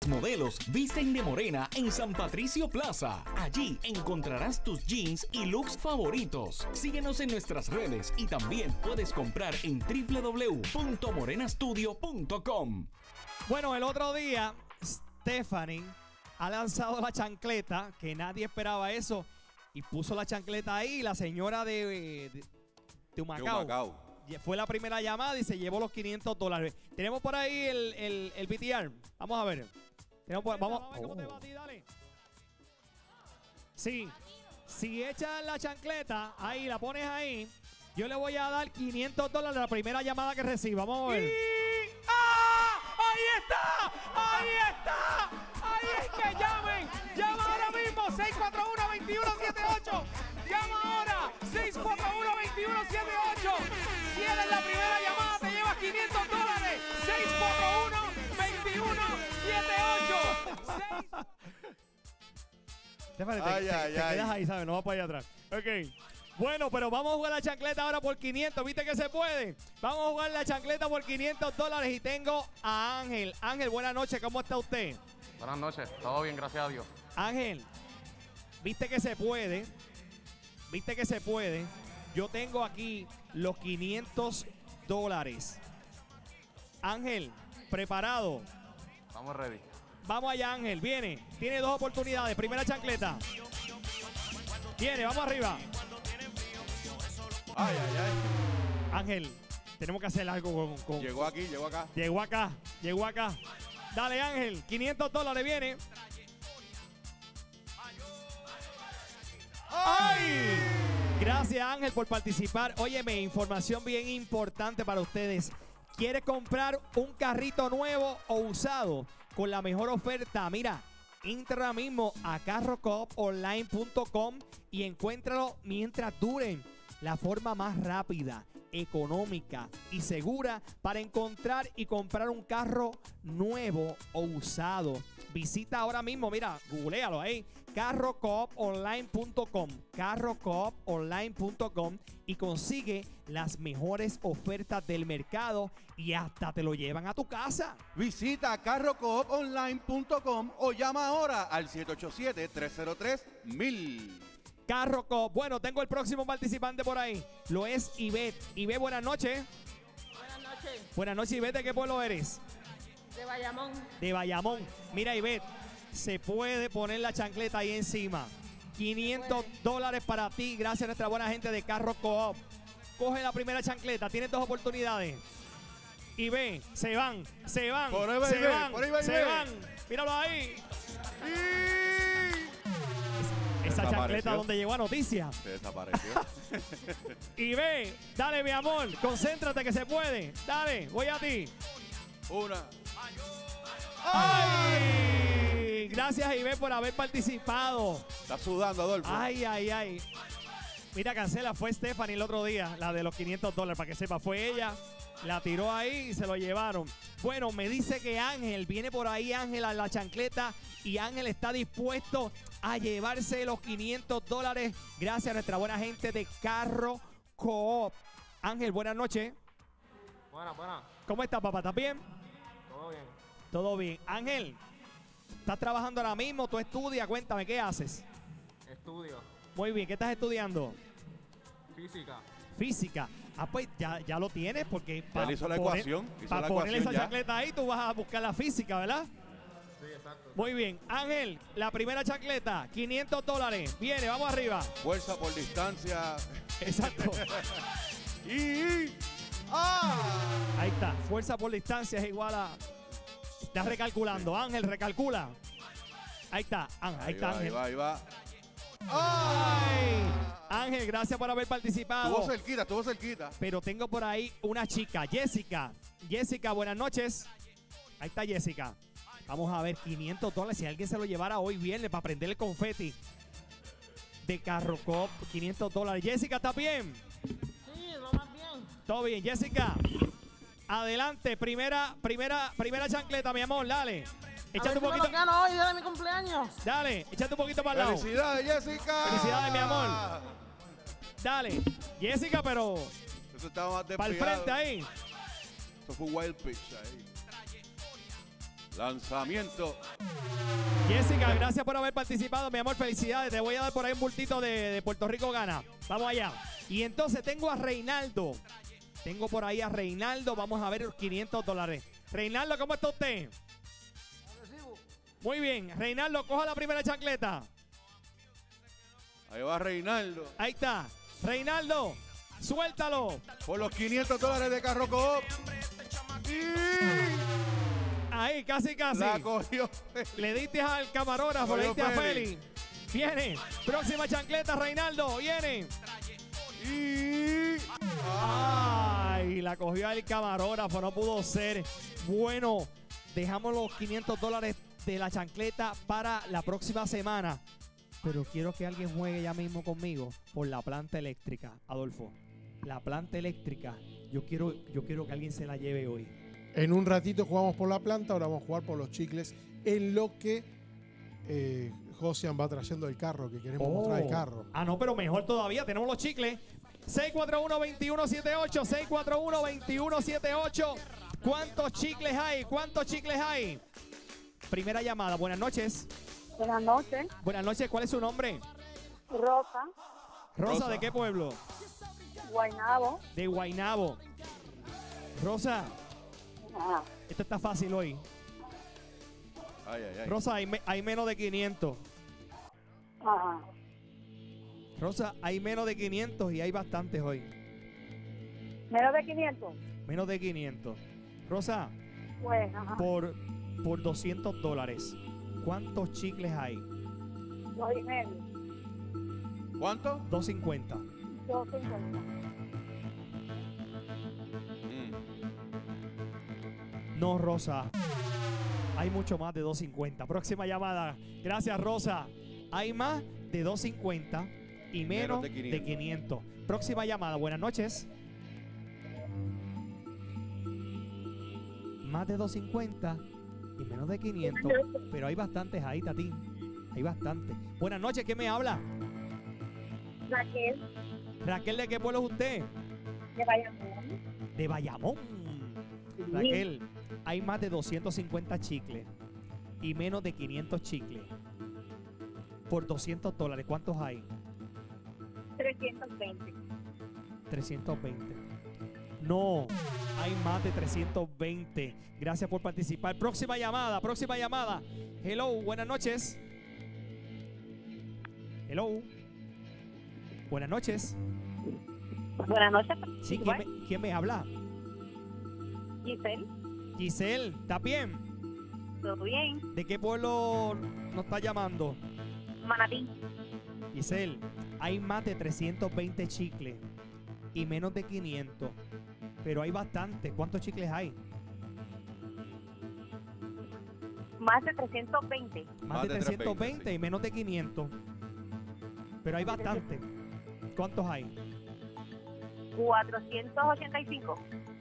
Modelos visten de morena en San Patricio Plaza. Allí encontrarás tus jeans y looks favoritos. Síguenos en nuestras redes y también puedes comprar en www.morenastudio.com. Bueno, el otro día, Stephanie ha lanzado la chancleta, que nadie esperaba eso, y puso la chancleta ahí. La señora de Humacao fue la primera llamada y se llevó los $500. Tenemos por ahí el BTR. Vamos a ver. Vamos a ver cómo te va a ti, dale. Sí, si echas la chancleta, ahí la pones ahí, yo le voy a dar $500 a la primera llamada que reciba. Vamos a ver. ¡Ah! ¡Ahí está! ¡Ahí está! ¡Ahí es que llamen! ¡Llama ahora mismo! 641-2178. ¡Llama ahora! 641-2178. Si eres la primera llamada, te llevas $500. 641-2178. Te quedas ahí, ¿sabes? No vas para allá atrás. Ok. Bueno, pero vamos a jugar la chancleta ahora por 500. ¿Viste que se puede? Vamos a jugar la chancleta por $500 y tengo a Ángel. Ángel, buenas noches. ¿Cómo está usted? Buenas noches. Todo bien, gracias a Dios. Ángel, ¿viste que se puede? ¿Viste que se puede? Yo tengo aquí los $500. Ángel, ¿preparado? Estamos ready. Vamos allá, Ángel. Viene. Tiene dos oportunidades. Primera chancleta. Viene, vamos arriba. Ay, ay, ay. Ángel, tenemos que hacer algo con... Llegó aquí, llegó acá. Llegó acá. Dale, Ángel. $500 viene. ¡Ay! Gracias, Ángel, por participar. Óyeme, información bien importante para ustedes. ¿Quieres comprar un carrito nuevo o usado con la mejor oferta? Mira, entra mismo a carrocooponline.com y encuéntralo mientras duren. La forma más rápida, económica y segura para encontrar y comprar un carro nuevo o usado. Visita ahora mismo, mira, googlealo ahí, carrocooponline.com, carrocooponline.com y consigue las mejores ofertas del mercado y hasta te lo llevan a tu casa. Visita carrocooponline.com o llama ahora al 787-303-1000. Carro Coop. Bueno, tengo el próximo participante por ahí. Lo es Ivette. Ivette, buenas noches. Buenas noches. Buenas noches, Ivette. ¿De qué pueblo eres? De Bayamón. De Bayamón. Mira, Ivette, se puede poner la chancleta ahí encima. $500 para ti, gracias a nuestra buena gente de Carro Coop. Coge la primera chancleta. Tienes dos oportunidades. Y ve, se van. Por ahí va, se van. Míralo ahí. Esa chancleta donde llegó a noticias. Se desapareció. Y ve, dale, mi amor, concéntrate que se puede. Dale, voy a ti. Una. ¡Ay! Gracias, Ibe, por haber participado. Está sudando, Adolfo. Ay. Mira, cancela, fue Stephanie el otro día, la de los $500, para que sepa, fue ella. La tiró ahí y se lo llevaron. Bueno, me dice que Ángel, viene por ahí Ángel a la chancleta y Ángel está dispuesto a llevarse los $500 gracias a nuestra buena gente de Carro Coop. Ángel, buenas noches. Buenas. ¿Cómo estás, papá? ¿Estás bien? Todo bien. Todo bien. Ángel, ¿estás trabajando ahora mismo? ¿Tú estudias? Cuéntame, ¿qué haces? Estudio. Muy bien, ¿qué estás estudiando? Física. Ah, pues ya lo tienes porque Ya le hizo la ecuación. Para ponerle esa chancleta ahí, tú vas a buscar la física, ¿verdad? Sí, exacto. Muy bien. Ángel, la primera chancleta, $500. Viene, vamos arriba. Fuerza por distancia. Exacto. Ahí está. Fuerza por distancia es igual a... Estás recalculando. Ángel, recalcula. Ahí está. Ahí está Ángel. Ahí va. ¡Ay! Ángel, gracias por haber participado. Estuvo cerquita. Pero tengo por ahí una chica, Jessica. Jessica, buenas noches. Ahí está Jessica. Vamos a ver, $500. Si alguien se lo llevara hoy viernes para prender el confeti de Carro Coop, $500. Jessica, ¿está bien? Sí, lo más bien. Todo bien, Jessica. Adelante, primera chancleta, mi amor, dale. Échate un poquito. Gano hoy, día de mi cumpleaños. Dale, échate un poquito para el lado. ¡Felicidades, Jessica! ¡Felicidades, mi amor! Dale, Jessica, pero Eso estaba más para el despegado. frente ahí. Eso fue wild pitch ahí. Lanzamiento. Jessica, gracias por haber participado, mi amor, felicidades. Te voy a dar por ahí un bultito de Puerto Rico gana. Vamos allá. Y entonces tengo a Reinaldo. Tengo por ahí a Reinaldo. Vamos a ver los $500. Reinaldo, ¿cómo está usted? Muy bien. Reinaldo, coja la primera chancleta. Ahí va Reinaldo. Ahí está. Reinaldo, suéltalo. Por los $500 de Carro Coop. Ahí, casi. La cogió. Le diste al camarógrafo, le diste a Feli. Viene. Próxima chancleta, Reinaldo. Viene. Y... Ay, la cogió el camarógrafo. No pudo ser. Bueno, dejamos los $500 de la chancleta para la próxima semana. Pero quiero que alguien juegue ya mismo conmigo por la planta eléctrica. Adolfo, la planta eléctrica. Yo quiero que alguien se la lleve hoy. En un ratito jugamos por la planta, ahora vamos a jugar por los chicles. En lo que Josian va trayendo el carro, que queremos mostrar el carro. Ah, no, pero mejor todavía. Tenemos los chicles. 641-2178. 641-2178. ¿Cuántos chicles hay? ¿Cuántos chicles hay? Primera llamada. Buenas noches. Buenas noches. Buenas noches. ¿Cuál es su nombre? Rosa, Rosa, ¿de qué pueblo? Guaynabo. De Guaynabo. Rosa, Ajá. esto está fácil hoy. Ay, ay, ay. Rosa, hay menos de 500. Ajá. Rosa, hay menos de 500 y hay bastantes hoy. Menos de 500. Menos de 500. Rosa, Pues, ajá. por $200, ¿cuántos chicles hay? 2,5. ¿Cuánto? 250. 2,50. No, Rosa. Hay mucho más de 250. Próxima llamada. Gracias, Rosa. Hay más de 250 y menos de 500. Próxima llamada. Buenas noches. Más de 250 y menos de 500. Pero hay bastantes ahí, Tatín. Hay bastantes. Buenas noches. ¿Quién me habla? Raquel, Raquel, ¿de qué pueblo es usted? de Bayamón. De Bayamón. Raquel, hay más de 250 chicles y menos de 500 chicles. Por $200, ¿cuántos hay? 320. 320. No, hay más de 320. Gracias por participar. Próxima llamada, próxima llamada. Hello, buenas noches. Hello. Buenas noches. Buenas noches. Sí, ¿quién me habla? Giselle, Giselle, ¿está bien? ¿todo bien? ¿De qué pueblo nos está llamando? Manatí. Giselle, hay más de 320 chicles y menos de 500. Pero hay bastante. ¿Cuántos chicles hay? Más de 320. Más de 320 y menos de 500. Pero hay bastante. ¿Cuántos hay? 485.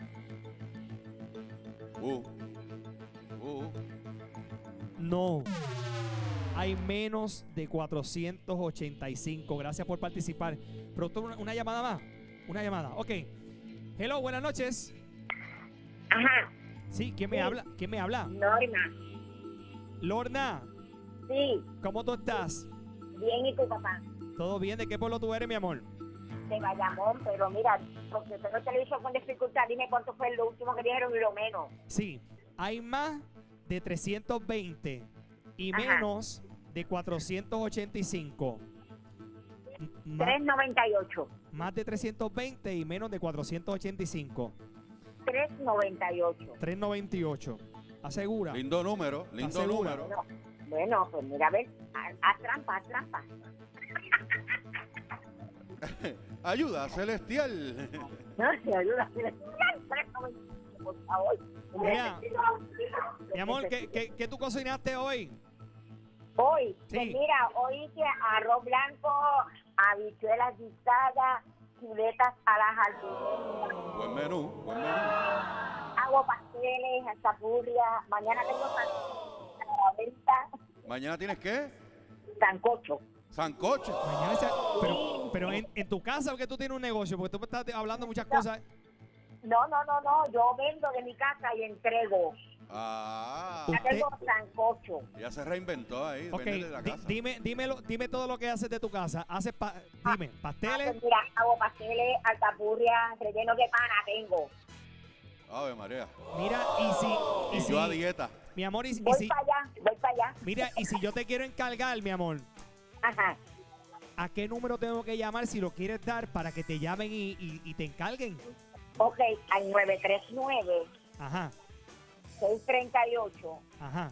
No. Hay menos de 485. Gracias por participar. Productor, una llamada más. Una llamada. Ok. Hello, buenas noches. Ajá. Sí, ¿quién me habla? ¿Quién me habla? Norma. Lorna, Sí, ¿cómo tú estás? bien, ¿y tu papá? ¿Todo bien? ¿De qué pueblo tú eres, mi amor? De Bayamón, pero mira, porque tengo el televisor con dificultad, dime cuánto fue lo último que dijeron y lo menos. Sí, hay más de 320 y Ajá. menos de 485. Má- 398. Más de 320 y menos de 485. 398. 398. ¿Asegura? Lindo número, lindo ¿Asegura? número. No, bueno, pues mira, a ver, haz trampa, haz trampa. Ayuda celestial. No, se ayuda. 398, por favor. Mira, mi amor, ¿qué tú cocinaste hoy? Hoy, Sí. pues mira, hoy hice arroz blanco, habichuelas guisadas, chuletas a la jardinera. Buen menú, buen menú. Hago pasteles, alzapurria. Mañana tengo ¿Mañana tienes qué? sancocho. Sancocho. Mañana pero en tu casa, ¿o que tú tienes un negocio? Porque tú me estás hablando muchas cosas. No. Yo vendo de mi casa y entrego. Ah, Ya tengo sancocho. ya se reinventó ahí. Ok, Vende de la casa. dime todo lo que haces de tu casa. Dime, pasteles. Mira, hago pasteles, alcapurria, relleno de pana tengo. Ave María. Mira, Y yo a dieta. mi amor, Voy para allá. mira, y si yo te quiero encargar, mi amor, Ajá. ¿a qué número tengo que llamar si lo quieres dar para que te llamen y te encarguen? Ok, al 939 Ajá, 638 ajá.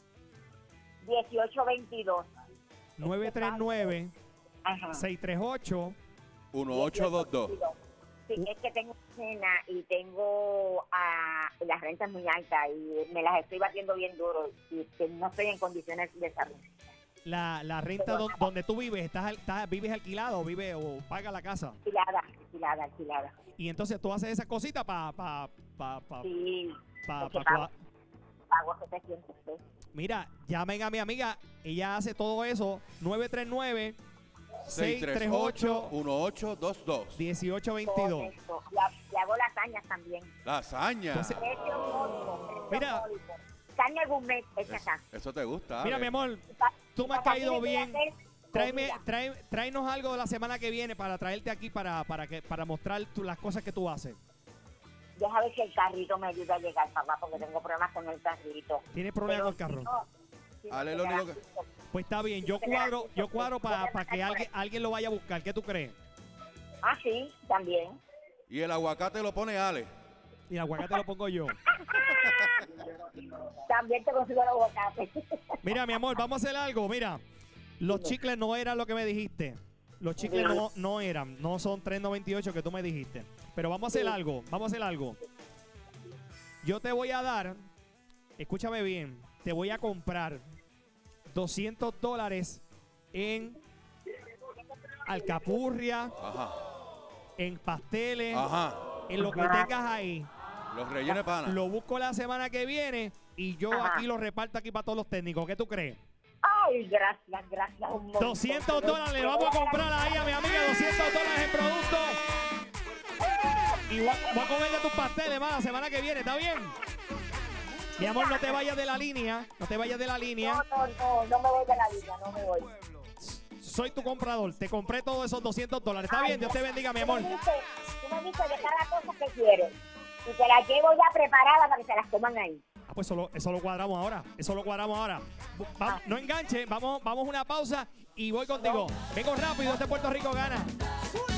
1822. 939 Ajá. 638 1822. Sí, es que tengo cena y tengo las rentas muy altas y me las estoy batiendo bien duro y que no estoy en condiciones de salud. la renta donde tú vives, ¿vives alquilado o paga la casa? Alquilada. Y entonces tú haces esas cositas Sí, pa porque tu- pago 700 pesos. Mira, llamen a mi amiga, ella hace todo eso, 939 638 638 1822. 1822. Correcto. Le hago lasañas también. Lasaña. Entonces, Precio módico. Mira. Carne gourmet hecha acá. Eso te gusta. Mira, Ale. mi amor, tú me has Para caído mí me bien. voy a hacer comida. Tráenos algo de la semana que viene para traerte aquí para mostrar las cosas que tú haces. Deja ver si el carrito me ayuda a llegar, papá, porque tengo problemas con el carrito. ¿Tienes problemas con el carro? Ale, lo único que- Pues está bien, yo cuadro para que alguien lo vaya a buscar. ¿Qué tú crees? Ah, sí, también. Y el aguacate lo pone Ale. Y el aguacate lo pongo yo. También te consigo los aguacates. Mira, mi amor, vamos a hacer algo. Mira, los chicles no eran lo que me dijiste. Los chicles no eran. No son 3.98 que tú me dijiste. Pero vamos a hacer algo. Yo te voy a dar, escúchame bien, te voy a comprar $200 en alcapurria, Ajá. en pasteles, Ajá. en lo que tengas ahí. Los rellenos de pana. Lo busco la semana que viene y yo aquí lo reparto aquí para todos los técnicos. ¿Qué tú crees? Ay, gracias. un montón. $200, le vamos a comprar ahí a mi amiga $200 en producto. Y voy a comer de tus pasteles más la semana que viene, ¿está bien? Mi amor, no te vayas de la línea. No te vayas de la línea. No me voy de la vida, no me voy. Soy tu comprador. Te compré todos esos $200. ¿Está bien? Dios te bendiga, mi amor. Tú me dices de cada cosa que quieres. Y te las llevo ya preparadas para que se las coman ahí. Ah, pues eso lo cuadramos ahora. No enganche. Vamos a una pausa y voy contigo. Vengo rápido. Este Puerto Rico gana.